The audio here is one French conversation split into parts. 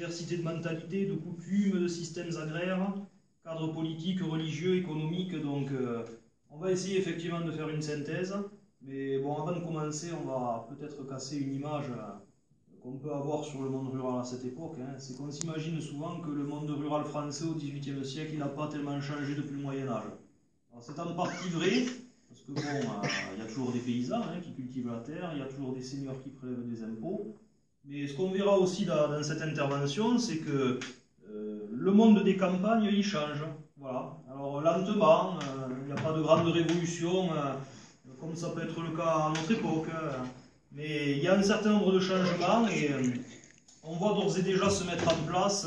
diversité de mentalités, de coutumes, de systèmes agraires, cadres politiques, religieux, économiques. Donc on va essayer effectivement de faire une synthèse. Mais bon, avant de commencer, on va peut-être casser une image qu'on peut avoir sur le monde rural à cette époque. C'est qu'on s'imagine souvent que le monde rural français au XVIIIe siècle, il n'a pas tellement changé depuis le Moyen-Âge. C'est en partie vrai, parce que bon, il y a toujours des paysans qui cultivent la terre, il y a toujours des seigneurs qui prélèvent des impôts. Mais ce qu'on verra aussi dans cette intervention, c'est que le monde des campagnes, il change. Voilà. Alors lentement, il n'y a pas de grande révolution, comme ça peut être le cas à notre époque. Mais il y a un certain nombre de changements et on voit d'ores et déjà se mettre en place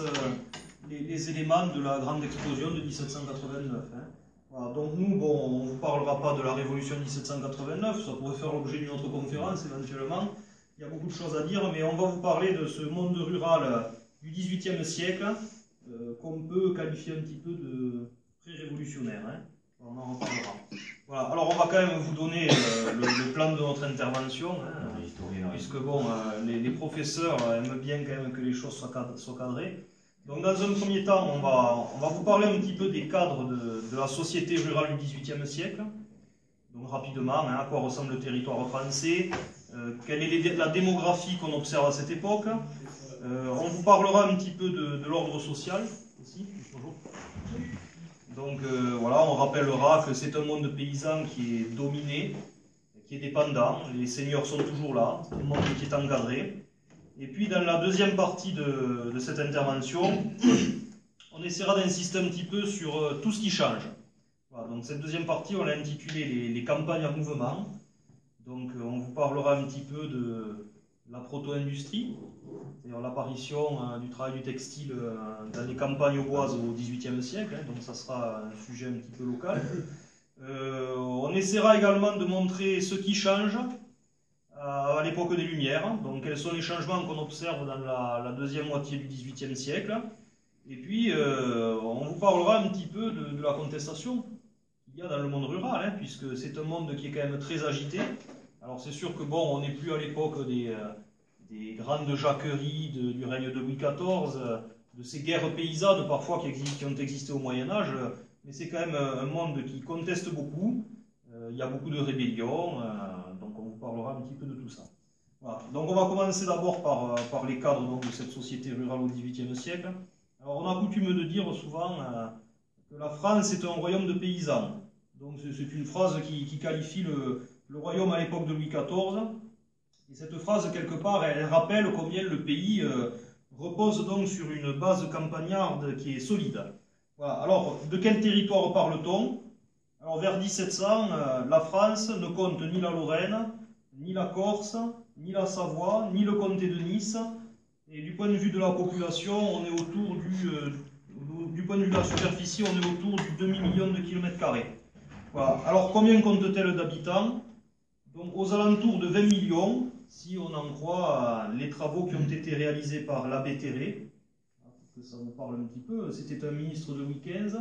les éléments de la grande explosion de 1789. Voilà, donc nous, bon, on ne vous parlera pas de la révolution de 1789, ça pourrait faire l'objet d'une autre conférence éventuellement. Il y a beaucoup de choses à dire, mais on va vous parler de ce monde rural du XVIIIe siècle qu'on peut qualifier un petit peu de pré-révolutionnaire. On en reparlera. Voilà, alors on va quand même vous donner le plan de notre intervention, puisque bon, les professeurs aiment bien quand même que les choses soient cadrées. Donc dans un premier temps, on va vous parler un petit peu des cadres de la société rurale du XVIIIe siècle. Donc rapidement, à quoi ressemble le territoire français, quelle est la démographie qu'on observe à cette époque. On vous parlera un petit peu de l'ordre social aussi. Bonjour. Donc voilà, on rappellera que c'est un monde paysan qui est dominé, qui est dépendant, les seigneurs sont toujours là, un monde qui est encadré. Et puis dans la deuxième partie de cette intervention, on essaiera d'insister un petit peu sur tout ce qui change. Voilà, donc cette deuxième partie, on l'a intitulée les campagnes en mouvement. Donc on vous parlera un petit peu de la proto-industrie, c'est-à-dire l'apparition du travail du textile dans les campagnes boises au XVIIIe siècle, donc ça sera un sujet un petit peu local. On essaiera également de montrer ce qui change à l'époque des Lumières, donc quels sont les changements qu'on observe dans la deuxième moitié du XVIIIe siècle. Et puis on vous parlera un petit peu de la contestation qu'il y a dans le monde rural, puisque c'est un monde qui est quand même très agité. Alors c'est sûr que bon, on n'est plus à l'époque des grandes jacqueries du règne de Louis XIV, de ces guerres paysannes parfois qui ont existé au Moyen-Âge, mais c'est quand même un monde qui conteste beaucoup. Il y a beaucoup de rébellions, donc on vous parlera un petit peu de tout ça. Voilà. Donc on va commencer d'abord par les cadres donc, de cette société rurale au XVIIIe siècle. Alors on a coutume de dire souvent que la France est un royaume de paysans. Donc c'est une phrase qui qualifie le royaume à l'époque de Louis XIV. Et cette phrase, quelque part, elle rappelle combien le pays repose donc sur une base campagnarde qui est solide. Voilà. Alors, de quel territoire parle-t-on? Alors, vers 1700, la France ne compte ni la Lorraine, ni la Corse, ni la Savoie, ni le comté de Nice. Et du point de vue de la population, on est autour du point de vue de la superficie, on est autour du demi-million de kilomètres carrés. Voilà. Alors, combien compte-t-elle d'habitants? Donc, aux alentours de 20 millions, si on en croit les travaux qui ont été réalisés par l'abbé Terré. Pour que ça vous parle un petit peu, c'était un ministre de Louis XV,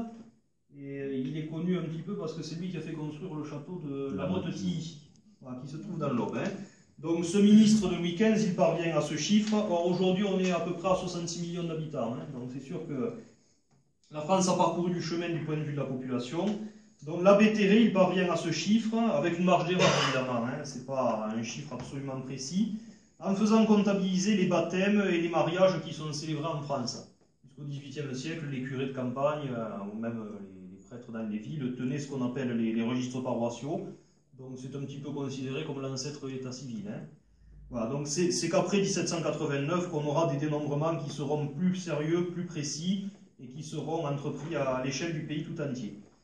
et il est connu un petit peu parce que c'est lui qui a fait construire le château de la Motte-Tilly, voilà, qui se trouve dans l'Aube. Donc, ce ministre de Louis XV, il parvient à ce chiffre. Or, aujourd'hui, on est à peu près à 66 millions d'habitants. Donc, c'est sûr que la France a parcouru du chemin du point de vue de la population. Donc l'abbé Terré, il parvient à ce chiffre, avec une marge d'erreur évidemment, ce n'est pas un chiffre absolument précis, en faisant comptabiliser les baptêmes et les mariages qui sont célébrés en France. Jusqu'au XVIIIe siècle, les curés de campagne, ou même les prêtres dans les villes, tenaient ce qu'on appelle les registres paroissiaux. Donc c'est un petit peu considéré comme l'ancêtre de l'état civil. Voilà, donc c'est qu'après 1789 qu'on aura des dénombrements qui seront plus sérieux, plus précis, et qui seront entrepris à l'échelle du pays tout entier.